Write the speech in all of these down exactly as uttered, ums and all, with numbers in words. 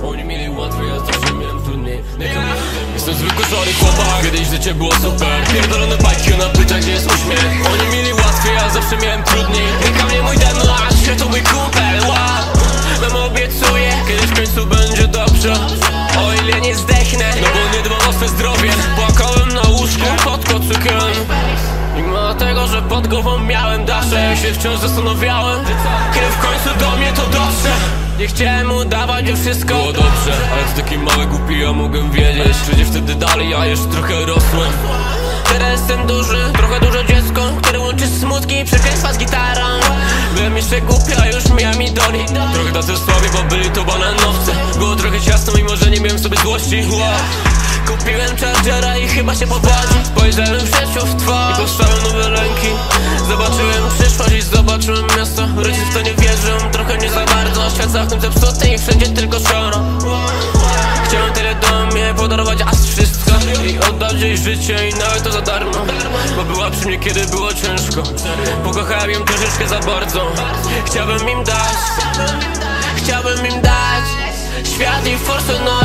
Oni mieli łatwiej, ja zawsze miałem trudniej. Jestem zwykły szary chłopak, kiedyś życie było super. Pierdolone bajki na pyta, gdzie jest uśmiech. Oni mieli łatwiej, ja zawsze miałem trudniej. Ręka mnie mój demlarz, to mój kumpel. Wow. Mamo obiecuję, kiedyś w końcu będzie dobrze. O ile nie zdechnę, no bo nie dbam o swe zdrowie. Płakałem na łóżku pod kocykiem. Mimo tego, że pod głową miałem dasze, ja się wciąż zastanawiałem, kiedy w końcu do mnie to dotrze. Nie chciałem udawać, że wszystko było dobrze, ale to taki mały głupi, ja mogłem wiedzieć. Przecież wtedy dalej, ja jeszcze trochę rosłem. Teraz jestem duży, trochę duże dziecko, które łączy smutki i przekleństwa z gitarą. Byłem jeszcze głupi, a już miałem idoli. Trochę tacy słabi, bo byli to bananowce. Było trochę ciasno, mimo że nie miałem sobie złości. Wow. Kupiłem Chargera i chyba się powodzi. Spojrzałem w życiu w twarz i powstały nowe lęki. Zobaczyłem przyszłość i zobaczyłem miasto. Rodzice w to nie wierzą, trochę nie za bardzo. Świat za oknem zepsuty i wszędzie tylko szaro. Chciałem tyle do mnie podarować aż wszystko i oddać jej życie i nawet to za darmo. Bo była przy mnie, kiedy było ciężko. Pokochałem ją troszeczkę za bardzo. Chciałbym im dać, chciałbym im dać świat i forsę na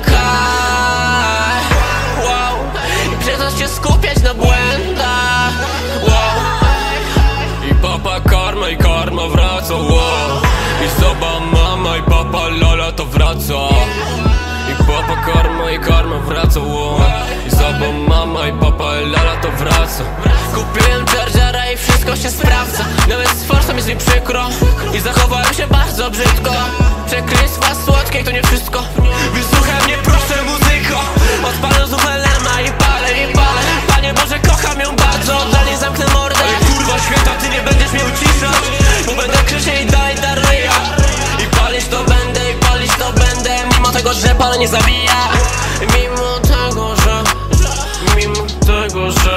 rękach. Wow. I przestać się skupiać na błędach. Wow. I papa karma i karma wraca. Wow. I soba mama i papa lala to wraca. I papa karma i karma wraca. Wow. I soba mama i papa lala to wraca. Kupiłem Chargera i wszystko się sprawdza. Nawet z forsą jest mi przykro i zachowałem się bardzo brzydko. Przekleństwa słodkie to nie wszystko. Wysłuchaj mnie proszę muzyko. Odpalę z Elema i palę, i palę. Panie Boże, kocham ją bardzo, dla niej zamknę mordę. Ale kurwa świata, ty nie będziesz mnie uciszać, bo będę krzyczeć i dalej daruję. I palić to będę, i palić to będę. Mimo tego, że palę nie zabija. Mimo tego, że Mimo tego, że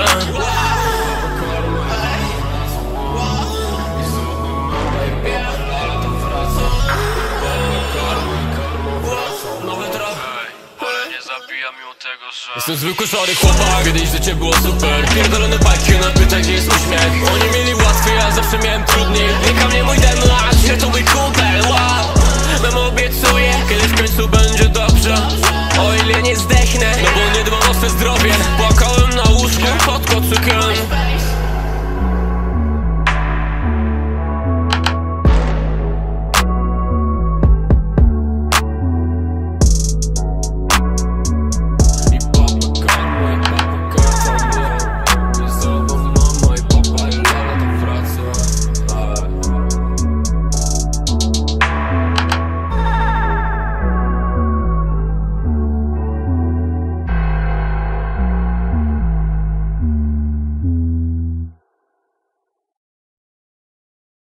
jestem zwykły szary chłopak, kiedyś życie było super. Pierdolone bajki na pyta, gdzie jest uśmiech. Oni mieli łatwiej, ja zawsze miałem trudniej. Ręka mnie mój demlarz, to mój kumpel. Wow. Mamo obiecuję, kiedyś w końcu będzie dobrze. O ile nie zdechnę,